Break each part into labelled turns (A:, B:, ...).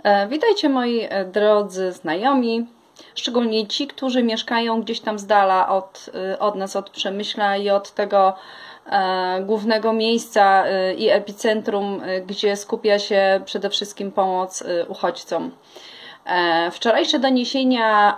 A: Witajcie moi drodzy znajomi, szczególnie ci, którzy mieszkają gdzieś tam z dala od nas, od Przemyśla i od tego głównego miejsca i epicentrum, gdzie skupia się przede wszystkim pomoc uchodźcom. Wczorajsze doniesienia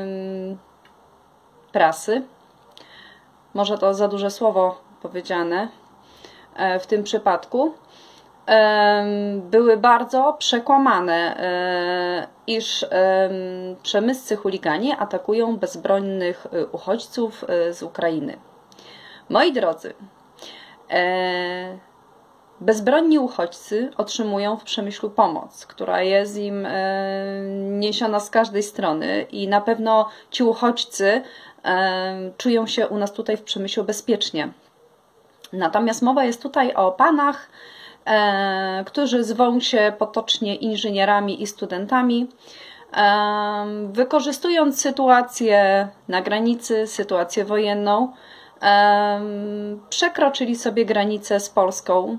A: prasy, może to za duże słowo powiedziane w tym przypadku, były bardzo przekłamane, iż przemyscy chuligani atakują bezbronnych uchodźców z Ukrainy. Moi drodzy, bezbronni uchodźcy otrzymują w Przemyślu pomoc, która jest im niesiona z każdej strony i na pewno ci uchodźcy czują się u nas tutaj w Przemyślu bezpiecznie. Natomiast mowa jest tutaj o panach, którzy zwą się potocznie inżynierami i studentami, wykorzystując sytuację na granicy, sytuację wojenną, przekroczyli sobie granicę z Polską.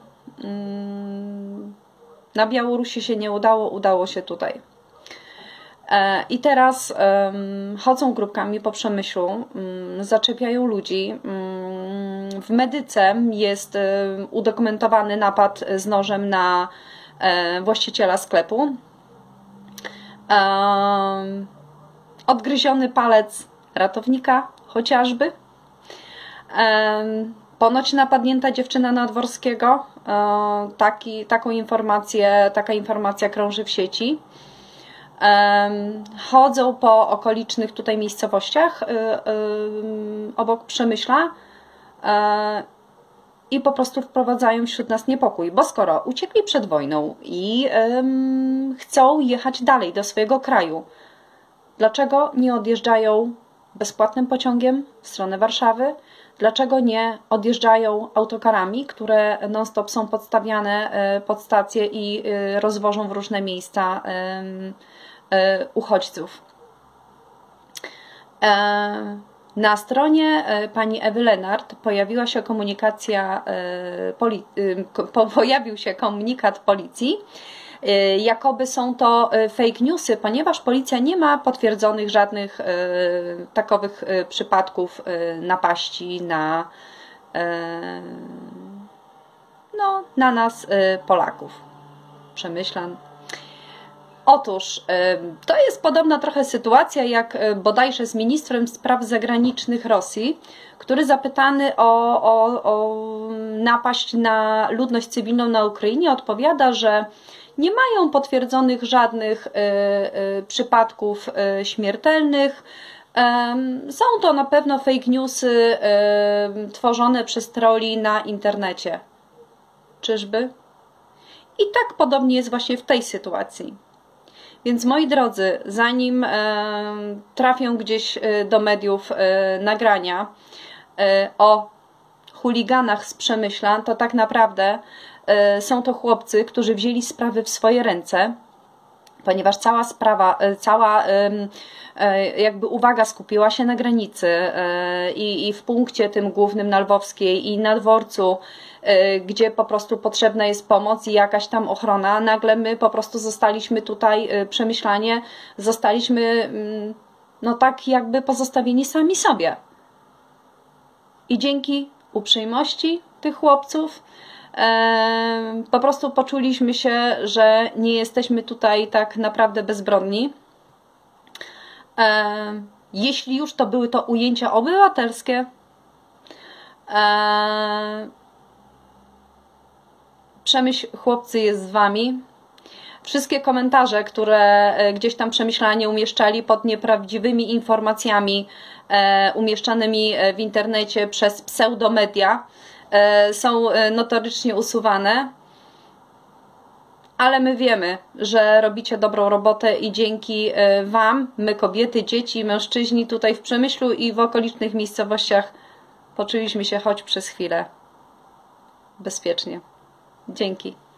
A: Na Białorusi się nie udało, udało się tutaj. I teraz chodzą grupkami po Przemyślu, zaczepiają ludzi. W Medyce jest udokumentowany napad z nożem na właściciela sklepu. Odgryziony palec ratownika chociażby. Ponoć napadnięta dziewczyna Nadworskiego. Taka informacja krąży w sieci. Chodzą po okolicznych tutaj miejscowościach obok Przemyśla i po prostu wprowadzają wśród nas niepokój, bo skoro uciekli przed wojną i chcą jechać dalej do swojego kraju, dlaczego nie odjeżdżają bezpłatnym pociągiem w stronę Warszawy? Dlaczego nie odjeżdżają autokarami, które non-stop są podstawiane pod stacje i rozwożą w różne miejsca uchodźców? Na stronie pani Ewy Lenart pojawił się komunikat policji, jakoby są to fake newsy, ponieważ policja nie ma potwierdzonych żadnych takowych przypadków napaści na nas, Polaków, Przemyślan. Otóż to jest podobna trochę sytuacja jak bodajże z ministrem spraw zagranicznych Rosji, który zapytany o napaść na ludność cywilną na Ukrainie odpowiada, że nie mają potwierdzonych żadnych przypadków śmiertelnych. Są to na pewno fake newsy tworzone przez trolli na internecie. Czyżby? I tak podobnie jest właśnie w tej sytuacji. Więc moi drodzy, zanim trafią gdzieś do mediów nagrania o chuliganach z Przemyśla, to tak naprawdę są to chłopcy, którzy wzięli sprawy w swoje ręce, ponieważ cała jakby uwaga skupiła się na granicy i w punkcie tym głównym na Lwowskiej i na dworcu, gdzie po prostu potrzebna jest pomoc i jakaś tam ochrona. Nagle my po prostu zostaliśmy tutaj, Przemyślanie, zostaliśmy no tak jakby pozostawieni sami sobie. I dzięki uprzejmości tych chłopców po prostu poczuliśmy się, że nie jesteśmy tutaj tak naprawdę bezbronni. Jeśli już, to były to ujęcia obywatelskie. Przemyśl, chłopcy, jest z wami. Wszystkie komentarze, które gdzieś tam Przemyślanie umieszczali pod nieprawdziwymi informacjami umieszczanymi w internecie przez pseudomedia, są notorycznie usuwane, ale my wiemy, że robicie dobrą robotę i dzięki wam, my kobiety, dzieci, mężczyźni tutaj w Przemyślu i w okolicznych miejscowościach poczuliśmy się choć przez chwilę bezpiecznie. Dzięki.